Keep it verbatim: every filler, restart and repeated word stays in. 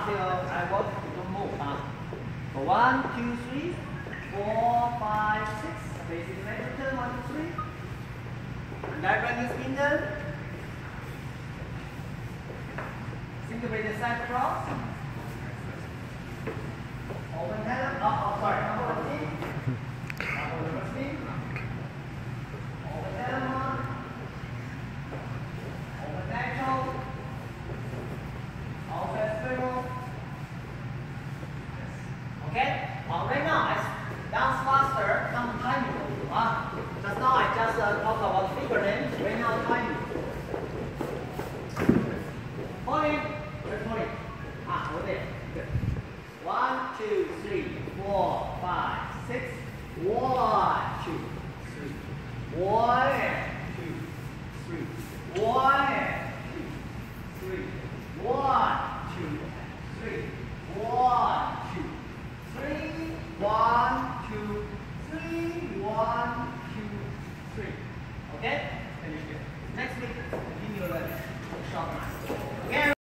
until I work, you don't move. Huh? So one, two, three, four, five, six. Facing left turn, one, two, three. Right running spindle. Syncopate the side cross. Open hand. Oh, oh sorry. Upper team. Upper team. Open hand. Open natural. Open spiral. Okay. Uh, right now, I dance faster. Some timing will do. Uh. Just now, I just uh, talked about figure names. Right now, timing. Pulling. Where's pulling? Ah, over there. Good. One, two, three, four, five, six. One, two, three. One, two, three. One, two, three. One, two, three. One, two, three. One, two, three. One, two, three. Okay? Finish it. Next week, continue the short line. Okay?